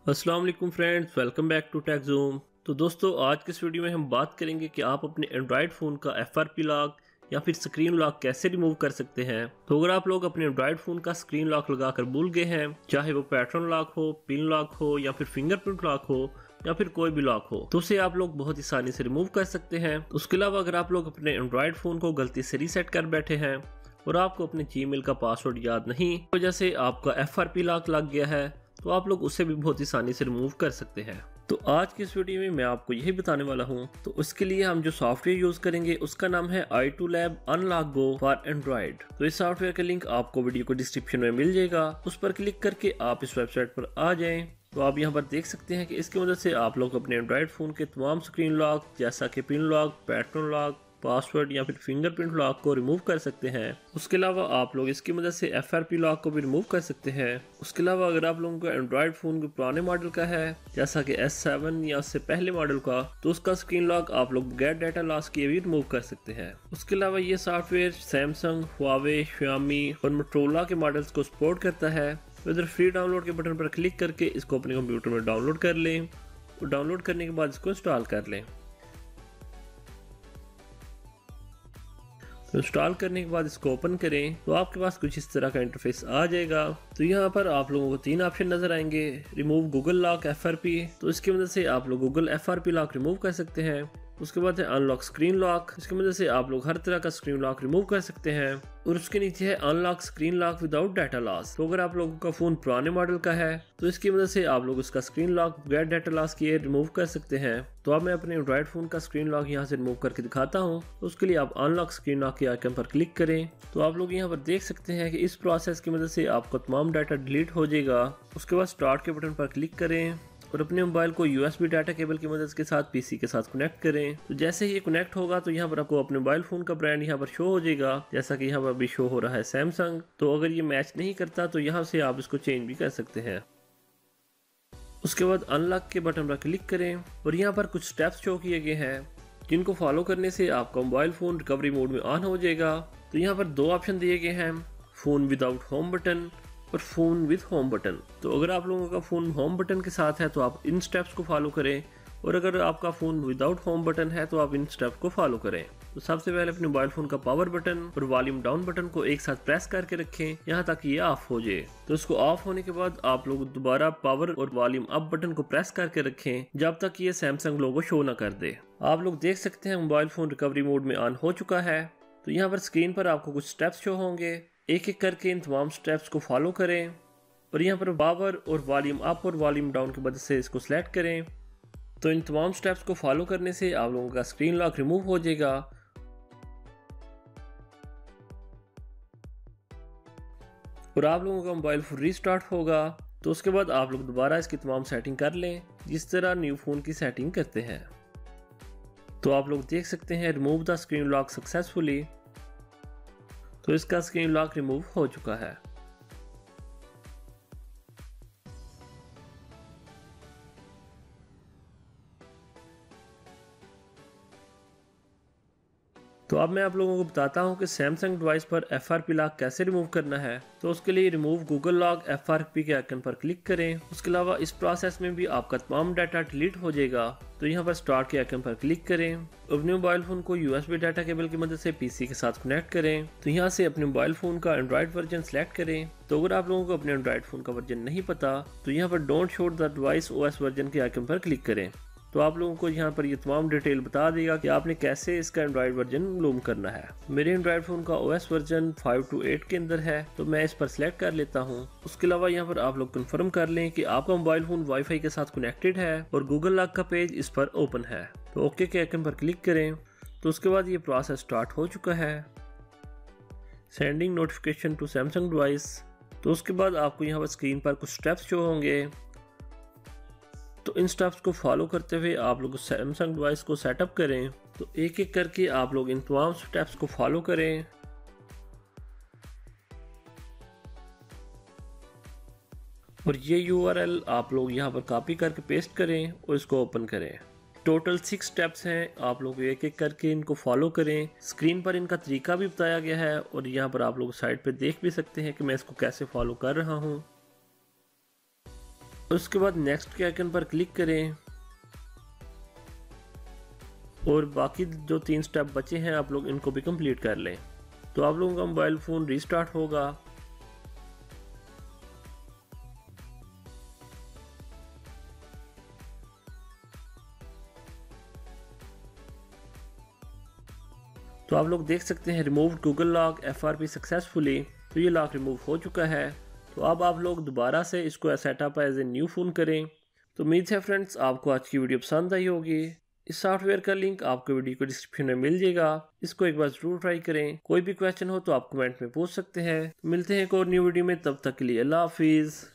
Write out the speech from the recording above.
अस्सलाम वालेकुम friends, welcome back to TechZoom. तो दोस्तों, आज के इस वीडियो में हम बात करेंगे कि आप अपने एंड्रॉयड फ़ोन का FRP लॉक या फिर स्क्रीन लॉक कैसे रिमूव कर सकते हैं। तो अगर आप लोग अपने एंड्रॉयड फ़ोन का स्क्रीन लॉक लगाकर भूल गए हैं, चाहे वो पैटर्न लॉक हो, पिन लॉक हो या फिर फिंगरप्रिंट लॉक हो या फिर कोई भी लॉक हो, तो उसे आप लोग बहुत आसानी से रिमूव कर सकते हैं। उसके अलावा अगर आप लोग अपने एंड्रॉयड फ़ोन को गलती से रीसेट कर बैठे हैं और आपको अपने जीमेल का पासवर्ड याद नहीं, वजह से आपका FRP लॉक लग गया है, तो आप लोग उसे भी बहुत आसानी से रिमूव कर सकते हैं। तो आज की इस वीडियो में मैं आपको यही बताने वाला हूं। तो उसके लिए हम जो सॉफ्टवेयर यूज करेंगे उसका नाम है i2lab Unlock Go for Android. तो इस सॉफ्टवेयर का लिंक आपको वीडियो को डिस्क्रिप्शन में मिल जाएगा, उस पर क्लिक करके आप इस वेबसाइट पर आ जाएं। तो आप यहाँ पर देख सकते हैं कि इसकी मदद से आप लोग अपने एंड्रॉयड फोन के तमाम स्क्रीन लॉक जैसा कि pin lock, pattern lock, password या फिर फिंगरप्रिंट लॉक को रिमूव कर सकते हैं। उसके अलावा आप लोग इसकी मदद से FRP लॉक को भी रिमूव कर सकते हैं। उसके अलावा अगर आप लोगों का एंड्रॉयड फोन के पुराने मॉडल का है, जैसा कि S7 या उससे पहले मॉडल का, तो उसका स्क्रीन लॉक आप लोग बगैर डाटा लॉस किए भी रिमूव कर सकते हैं। उसके अलावा ये सॉफ्टवेयर सैमसंग, हुआवे, Xiaomi और मोटोरोला के मॉडल्स को सपोर्ट करता है। तो इधर फ्री डाउनलोड के बटन पर क्लिक करके इसको अपने कंप्यूटर में डाउनलोड कर लें और डाउनलोड करने के बाद इसको इंस्टॉल कर लें। तो इंस्टॉल करने के बाद इसको ओपन करें तो आपके पास कुछ इस तरह का इंटरफेस आ जाएगा। तो यहाँ पर आप लोगों को 3 ऑप्शन नजर आएंगे। रिमूव गूगल लॉक FRP, तो इसकी मदद से आप लोग गूगल FRP लॉक रिमूव कर सकते हैं। उसके बाद है अनलॉक स्क्रीन लॉक, इसकी मदद से आप लोग हर तरह का स्क्रीन लॉक रिमूव कर सकते हैं। और उसके नीचे है unlock screen lock without data loss. तो अगर आप लोगों का फोन पुराने मॉडल का है तो इसकी मदद से आप लोग उसका स्क्रीन लॉक बगैर डाटा लॉस किए रिमूव कर सकते हैं। तो अब मैं अपने एंड्रॉयड फोन का स्क्रीन लॉक यहाँ से रिमूव करके दिखाता हूँ। तो उसके लिए आप अनलॉक स्क्रीन लॉक के आइकन पर क्लिक करें। तो आप लोग यहाँ पर देख सकते हैं कि इस प्रोसेस की मदद से आपका तमाम डाटा डिलीट हो जाएगा। उसके बाद स्टार्ट के बटन पर क्लिक करें और अपने मोबाइल को USB डाटा केबल की मदद के साथ PC के साथ कनेक्ट करें। तो जैसे ही ये कनेक्ट होगा तो यहाँ पर आपको अपने मोबाइल फोन का ब्रांड यहाँ पर शो हो जाएगा, जैसा कि यहाँ पर अभी शो हो रहा है सैमसंग। तो अगर ये मैच नहीं करता तो यहाँ से आप इसको चेंज भी कर सकते हैं। उसके बाद अनलॉक के बटन पर क्लिक करें और यहाँ पर कुछ स्टेप्स शो किए गए हैं, जिनको फॉलो करने से आपका मोबाइल फोन रिकवरी मोड में ऑन हो जाएगा। तो यहाँ पर 2 ऑप्शन दिए गए हैं, फोन विदाउट होम बटन और फोन विद होम बटन। तो अगर आप लोगों का फोन होम बटन के साथ है तो आप इन स्टेप्स को फॉलो करें, और अगर आपका फोन विदाउट होम बटन है तो आप इन स्टेप को फॉलो करें। तो सबसे पहले अपने मोबाइल फोन का पावर बटन और वॉल्यूम डाउन बटन को एक साथ प्रेस करके रखें यहाँ तक ये ऑफ हो जाए। तो इसको ऑफ होने के बाद आप लोग दोबारा पावर और वॉल्यूम अप बटन को प्रेस करके रखें जब तक ये सैमसंग लोगो शो ना कर दे। आप लोग देख सकते हैं मोबाइल फोन रिकवरी मोड में ऑन हो चुका है। तो यहाँ पर स्क्रीन पर आपको कुछ स्टेप्स शो होंगे, एक एक करके इन तमाम स्टेप्स को फॉलो करें और यहाँ पर पावर और वॉल्यूम अप और वॉल्यूम डाउन की मदद से इसको सिलेक्ट करें। तो इन तमाम स्टेप्स को फॉलो करने से आप लोगों का स्क्रीन लॉक रिमूव हो जाएगा और आप लोगों का मोबाइल फोन रीस्टार्ट होगा। तो उसके बाद आप लोग दोबारा इसकी तमाम सेटिंग कर लें जिस तरह न्यू फोन की सेटिंग करते हैं। तो आप लोग देख सकते हैं remove the screen lock successfully. तो इसका स्क्रीन लॉक रिमूव हो चुका है। तो अब मैं आप लोगों को बताता हूं कि सैमसंग डिवाइस पर FRP लॉक कैसे रिमूव करना है। तो उसके लिए रिमूव गूगल लॉक FRP के आइकन पर क्लिक करें। उसके अलावा इस प्रोसेस में भी आपका तमाम डाटा डिलीट हो जाएगा। तो यहाँ पर स्टार्ट के आइकन पर क्लिक करें, अपने मोबाइल फोन को USB डाटा केबल की मदद से PC के साथ कनेक्ट करें। तो यहाँ से अपने मोबाइल फोन का एंड्रॉयड वर्जन सेलेक्ट करें। तो अगर आप लोगों को अपने एंड्रॉयड फोन का वर्जन नहीं पता तो यहाँ पर don't show the device OS version के आइकन पर क्लिक करें। तो आप लोगों को यहाँ पर ये तमाम डिटेल बता देगा कि आपने कैसे इसका एंड्रॉयड वर्जन लूम करना है। मेरे एंड्रॉयड फोन का OS वर्जन 5.8 के अंदर है, तो मैं इस पर सिलेक्ट कर लेता हूँ। उसके अलावा यहाँ पर आप लोग कंफर्म कर लें कि आपका मोबाइल फोन वाईफाई के साथ कनेक्टेड है और गूगल लॉक का पेज इस पर ओपन है। तो ओके के आइकन पर क्लिक करें। तो उसके बाद ये प्रोसेस स्टार्ट हो चुका है, sending notification to Samsung device. तो उसके बाद आपको यहाँ पर स्क्रीन पर कुछ स्टेप्स शो होंगे। तो इन स्टेप्स को फॉलो करते हुए आप लोग सैमसंग डिवाइस को सेटअप करें। तो एक एक करके आप लोग इन तमाम स्टेप्स को फॉलो करें। और ये URL आप लोग यहाँ पर कॉपी करके पेस्ट करें और इसको ओपन करें। टोटल 6 स्टेप्स हैं, आप लोग एक एक करके इनको फॉलो करें। स्क्रीन पर इनका तरीका भी बताया गया है और यहाँ पर आप लोग साइड पे देख भी सकते हैं कि मैं इसको कैसे फॉलो कर रहा हूँ। उसके बाद नेक्स्ट के आइकन पर क्लिक करें और बाकी जो 3 स्टेप बचे हैं आप लोग इनको भी कंप्लीट कर लें। तो आप लोगों का मोबाइल फ़ोन रीस्टार्ट होगा। तो आप लोग देख सकते हैं remove Google lock FRP successfully. तो ये लॉक रिमूव हो चुका है। तो अब आप लोग दोबारा से इसको setup as a new phone करें। तो उम्मीद है फ्रेंड्स आपको आज की वीडियो पसंद आई होगी। इस सॉफ्टवेयर का लिंक आपको वीडियो को डिस्क्रिप्शन में मिल जाएगा। इसको एक बार जरूर ट्राई करें। कोई भी क्वेश्चन हो तो आप कमेंट में पूछ सकते हैं। मिलते हैं एक और न्यू वीडियो में, तब तक के लिए अल्लाह हाफिज़।